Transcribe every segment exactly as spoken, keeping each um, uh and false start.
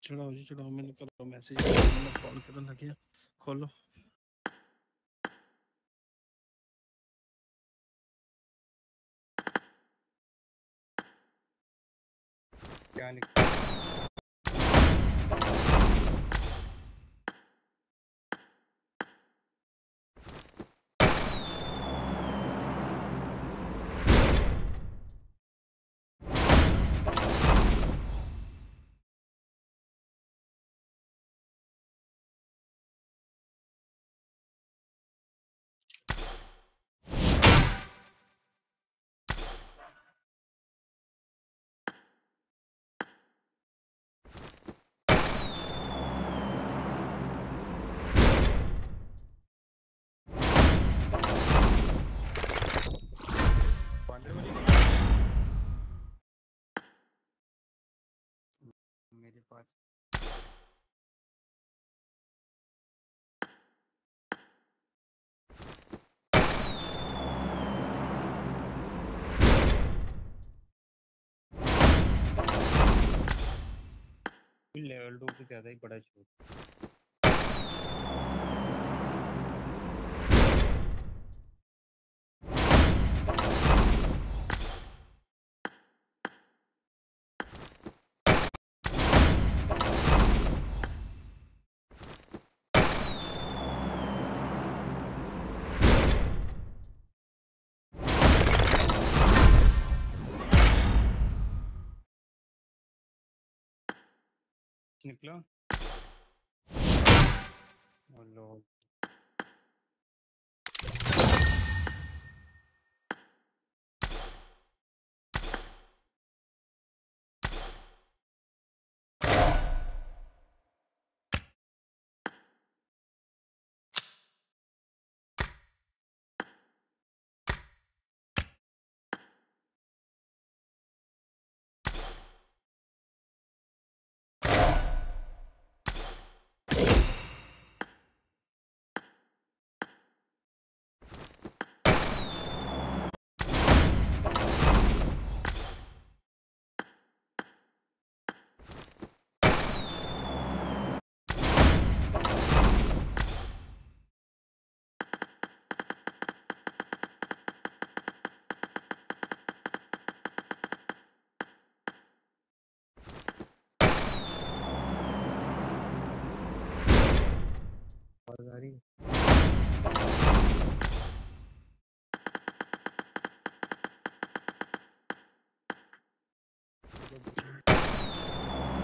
चढ़ाओ जी चढ़ाओ, मैंने करो मैसेज मैं फोन करने लगे। खोलो क्या लिखा? पंद्रह बजे मेरे पास लेवल टू से ज्यादा ही बड़ा शूट। निकला और लो आ रही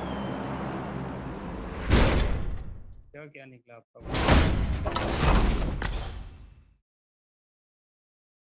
क्या क्या निकला आपका?